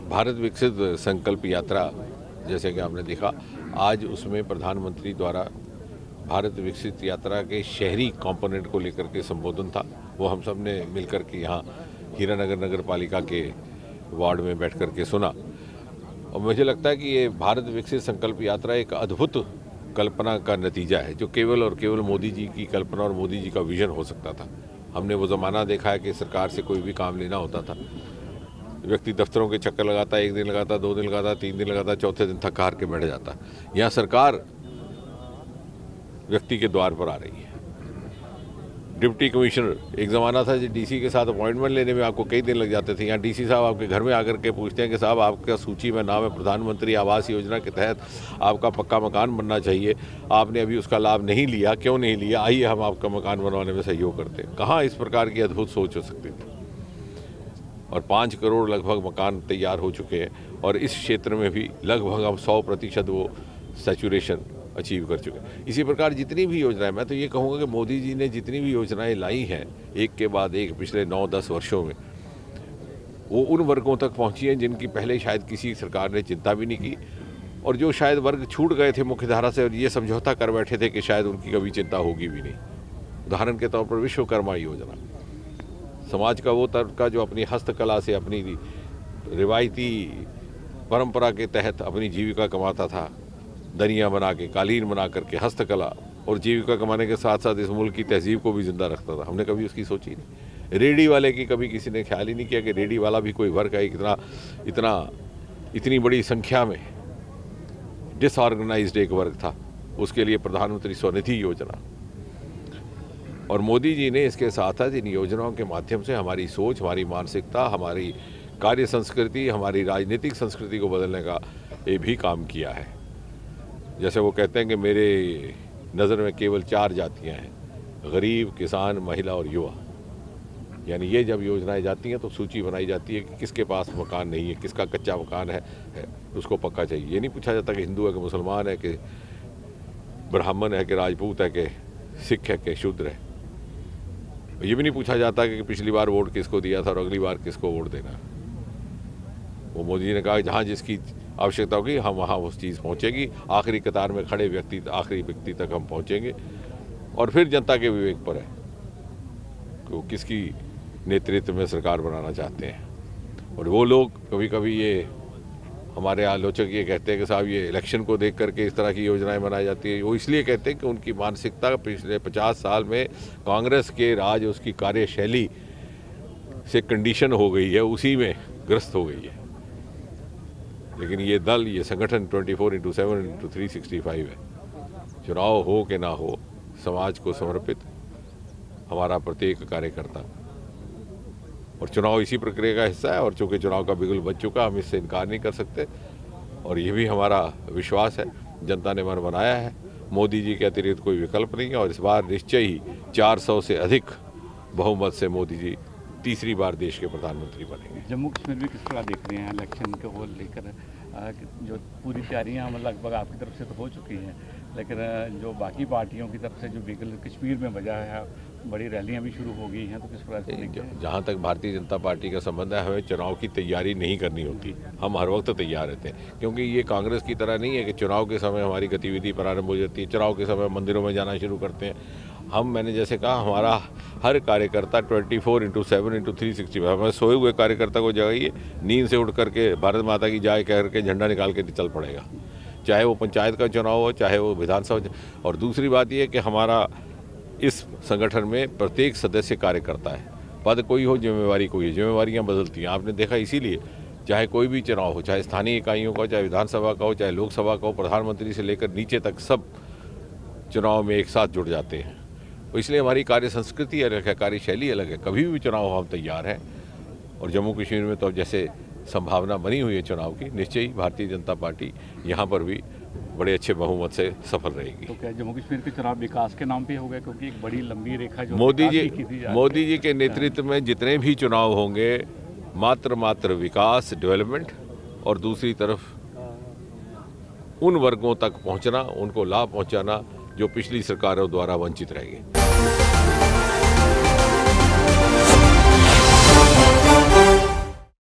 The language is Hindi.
भारत विकसित संकल्प यात्रा, जैसे कि आपने देखा, आज उसमें प्रधानमंत्री द्वारा भारत विकसित यात्रा के शहरी कंपोनेंट को लेकर के संबोधन था। वो हम सब ने मिलकर के यहाँ हीरानगर नगर पालिका के वार्ड में बैठ कर के सुना। और मुझे लगता है कि ये भारत विकसित संकल्प यात्रा एक अद्भुत कल्पना का नतीजा है, जो केवल और केवल मोदी जी की कल्पना और मोदी जी का विजन हो सकता था। हमने वो ज़माना देखा है कि सरकार से कोई भी काम लेना होता था, व्यक्ति दफ्तरों के चक्कर लगाता, 1 दिन लगाता, 2 दिन लगाता, 3 दिन लगाता, चौथे दिन थक हार के बैठ जाता। यहाँ सरकार व्यक्ति के द्वार पर आ रही है। डिप्टी कमिश्नर, एक ज़माना था जो डीसी के साथ अपॉइंटमेंट लेने में आपको कई दिन लग जाते थे। यहाँ डीसी साहब आपके घर में आकर के पूछते हैं कि साहब आपका सूची में नाम है, प्रधानमंत्री आवास योजना के तहत आपका पक्का मकान बनना चाहिए, आपने अभी उसका लाभ नहीं लिया, क्यों नहीं लिया, आइए हम आपका मकान बनवाने में सहयोग करते हैं। कहाँ इस प्रकार की अद्भुत सोच हो सकती थी। और 5 करोड़ लगभग मकान तैयार हो चुके हैं और इस क्षेत्र में भी लगभग हम 100% वो सैचुरेशन अचीव कर चुके हैं। इसी प्रकार जितनी भी योजनाएं, मैं तो ये कहूँगा कि मोदी जी ने जितनी भी योजनाएं लाई हैं एक के बाद एक पिछले 9-10 वर्षों में, वो उन वर्गों तक पहुँची हैं जिनकी पहले शायद किसी सरकार ने चिंता भी नहीं की, और जो शायद वर्ग छूट गए थे मुख्य धारा से और ये समझौता कर बैठे थे कि शायद उनकी कभी चिंता होगी भी नहीं। उदाहरण के तौर पर विश्वकर्मा योजना, समाज का वो तबका जो अपनी हस्तकला से, अपनी रिवायती परंपरा के तहत अपनी जीविका कमाता था, दरियाँ बना के, कालीन बना करके, हस्तकला और जीविका कमाने के साथ साथ इस मुल्क की तहजीब को भी जिंदा रखता था, हमने कभी उसकी सोची नहीं। रेडी वाले की कभी किसी ने ख्याल ही नहीं किया कि रेडी वाला भी कोई वर्ग है। इतनी बड़ी संख्या में डिसऑर्गेनाइज्ड एक वर्ग था, उसके लिए प्रधानमंत्री स्वनिधि योजना। और मोदी जी ने इसके साथ साथ इन योजनाओं के माध्यम से हमारी सोच, हमारी मानसिकता, हमारी कार्य संस्कृति, हमारी राजनीतिक संस्कृति को बदलने का ये भी काम किया है। जैसे वो कहते हैं कि मेरे नज़र में केवल 4 जातियां हैं, गरीब, किसान, महिला और युवा। यानी ये जब योजनाएं जाती हैं तो सूची बनाई जाती है कि किसके पास मकान नहीं है, किसका कच्चा मकान है उसको पक्का चाहिए। ये नहीं पूछा जाता कि हिंदू है कि मुसलमान है कि ब्राह्मण है कि राजपूत है कि सिख है कि शूद्र है। ये भी नहीं पूछा जाता कि पिछली बार वोट किसको दिया था और अगली बार किसको वोट देना है। वो मोदी जी ने कहा जहाँ जिसकी आवश्यकता होगी हम वहाँ उस चीज़ पहुँचेगी, आखिरी कतार में खड़े व्यक्ति, आखिरी व्यक्ति तक हम पहुँचेंगे। और फिर जनता के विवेक पर है कि वो किसकी नेतृत्व में सरकार बनाना चाहते हैं। और वो लोग कभी कभी ये हमारे आलोचक ये कहते हैं कि साहब ये इलेक्शन को देख करके इस तरह की योजनाएं बनाई जाती है। वो इसलिए कहते हैं कि उनकी मानसिकता पिछले 50 साल में कांग्रेस के राज, उसकी कार्यशैली से कंडीशन हो गई है, उसी में ग्रस्त हो गई है। लेकिन ये दल, ये संगठन 24/7/365 है। चुनाव हो कि ना हो, समाज को समर्पित हमारा प्रत्येक कार्यकर्ता, और चुनाव इसी प्रक्रिया का हिस्सा है। और चूँकि चुनाव का बिगुल बज चुका, हम इससे इनकार नहीं कर सकते। और ये भी हमारा विश्वास है, जनता ने मन बनाया है, मोदी जी के अतिरिक्त कोई विकल्प नहीं है। और इस बार निश्चय ही 400 से अधिक बहुमत से मोदी जी तीसरी बार देश के प्रधानमंत्री बनेंगे। जम्मू कश्मीर में किस तरह देख रहे हैं इलेक्शन को लेकर? जो पूरी तैयारियां लगभग आपकी तरफ से तो हो चुकी हैं, लेकिन जो बाकी पार्टियों की तरफ से जो बिगुल कश्मीर में बजा है, बड़ी रैलियां भी शुरू हो गई हैं, तो किस प्रकार से? जहाँ तक भारतीय जनता पार्टी का संबंध है, हमें चुनाव की तैयारी नहीं करनी होती, हम हर वक्त तैयार रहते हैं। क्योंकि ये कांग्रेस की तरह नहीं है कि चुनाव के समय हमारी गतिविधि प्रारंभ हो जाती है, चुनाव के समय मंदिरों में जाना शुरू करते हैं। मैंने जैसे कहा, हमारा हर कार्यकर्ता 24/7/365, हमें सोए हुए कार्यकर्ता को जगाइए, नींद से उठ करके भारत माता की जय कह करके झंडा निकाल के चल पड़ेगा, चाहे वो पंचायत का चुनाव हो, चाहे वो विधानसभा। और दूसरी बात ये कि हमारा इस संगठन में प्रत्येक सदस्य कार्यकर्ता है, पद कोई हो, जिम्मेवारी कोई है, जिम्मेवारियाँ बदलती हैं। आपने देखा, इसीलिए चाहे कोई भी चुनाव हो, चाहे स्थानीय इकाइयों का, चाहे विधानसभा का हो, चाहे लोकसभा का हो, प्रधानमंत्री से लेकर नीचे तक सब चुनाव में एक साथ जुड़ जाते हैं। तो इसलिए हमारी कार्य संस्कृति अलग है, कार्यशैली अलग है। कभी भी चुनाव हो हम तैयार हैं। और जम्मू कश्मीर में तो जैसे संभावना बनी हुई है चुनाव की, निश्चय ही भारतीय जनता पार्टी यहाँ पर भी बड़े अच्छे बहुमत से सफल रहेगी। तो क्या जम्मू कश्मीर के चुनाव विकास के नाम पे हो गए? क्योंकि एक बड़ी लंबी रेखा जो मोदी जी के नेतृत्व में जितने भी चुनाव होंगे, मात्र विकास, डेवलपमेंट, और दूसरी तरफ उन वर्गों तक पहुँचना, उनको लाभ पहुँचाना जो पिछली सरकारों द्वारा वंचित रह गए।